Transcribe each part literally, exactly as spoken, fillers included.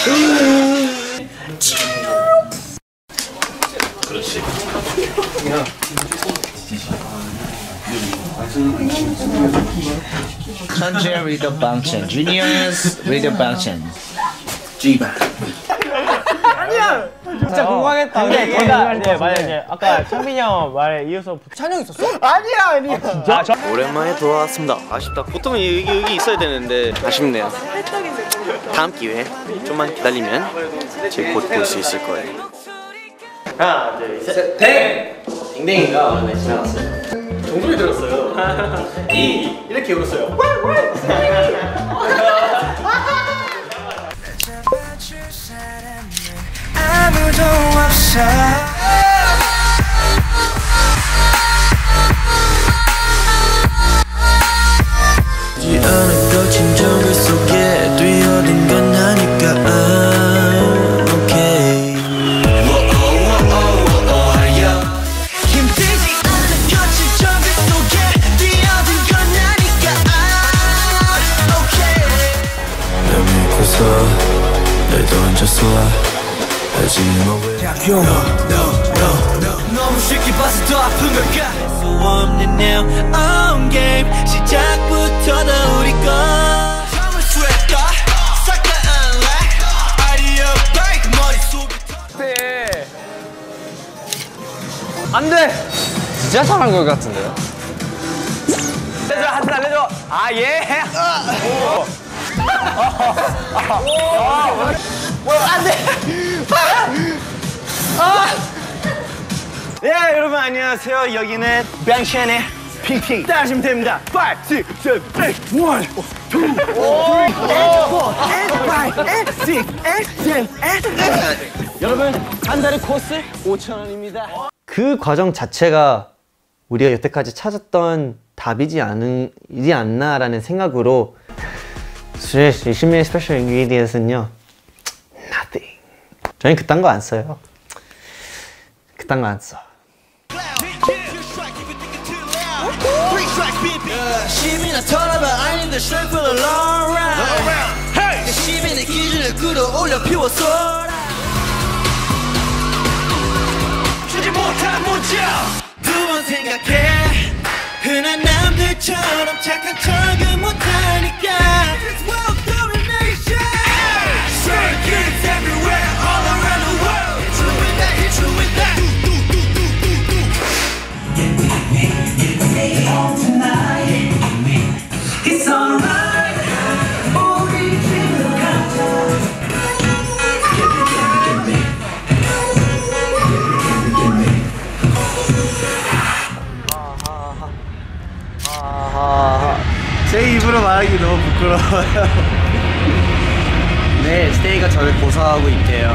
그렇지. 천재 리더 방첸, 주니어스 리더 방첸. G반. 아니야. 진짜 공감했다. 근데 제가 네, 만약에 아까 창빈이 형 말에 이어서 찬영 있었어? 아니야 아니야. 아, 진짜? 저... 오랜만에 돌아왔습니다. 아쉽다. 보통은 여기, 여기 있어야 되는데 아쉽네요. 다음 기회에 좀만 기다리면 제 곧 볼 수 있을 거예요. 하나, 둘, 셋, 댕! 댕댕이가 얼마 지나갔어요. 종소리 들었어요. 이 이렇게 울었어요. 아무도 없어. 이 어느 거친 정글 속에 뛰어든 건 나니까 I'm okay. 힘들지 않은 거친 정글 속에 뛰어든 건 나니까 I'm okay. 날 믿고서 날 던졌어. 하지만 왜 no, no, no, no. 너무 쉽게 봐서 더 아픈 걸까? 할 수 없는 now on game 시작부터 다 우리 거 처음을 수했다 싹 다 unlock 아이디어 break 머릿속에 안돼! 진짜 잘한 것 같은데요? 내줘 하트 날려줘! 아 예! 안돼! 예 여러분 안녕하세요. 여기는 방첸의 핑핑 따라하시면 됩니다. five, six, seven, eight, one, two, three, four, five, six, seven, eight. 여러분 한 달에 코스 오천 원입니다. 그 과정 자체가 우리가 여태까지 찾았던 답이지 않은, 이지 않나라는 생각으로 이십미의 스페셜 인그리디언스는요 nothing. 저희는 그딴 거 안 써요. 그딴 거 안 써. 시민아 털어봐 아닌데 straight for the long ride 시민의 기준을 끌어올려 피워서라 주지 못한 문자 두 번 생각해 흔한 남들처럼 착한 척은 못하니까 This world domination Straight kids everywhere all around the world True with that, you're true with that It's alright 우리 집으로 가자 제 입으로 말하기 너무 부끄러워요. 네, 스테이가 저를 고소하고 있대요.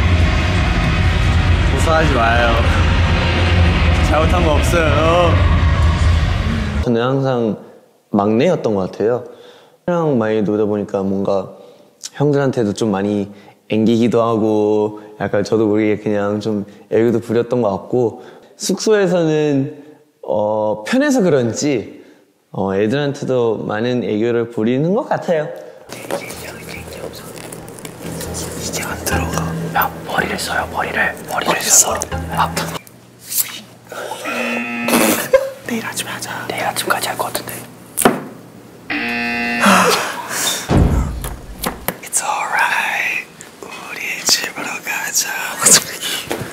고소하지 마요. 잘못한 거 없어요. 저는 항상 막내였던 것 같아요. 형이랑 많이 놀다 보니까 뭔가 형들한테도 좀 많이 앵기기도 하고 약간 저도 모르게 그냥 좀 애교도 부렸던 것 같고 숙소에서는 어, 편해서 그런지 어, 애들한테도 많은 애교를 부리는 것 같아요. 이제 안 들어가. 야 머리를 써요 머리를 머리를 써. 아. 내일 아침에 하자. 내일 아침까지 할 것 같은데. It's alright. 우리 집으로 가자.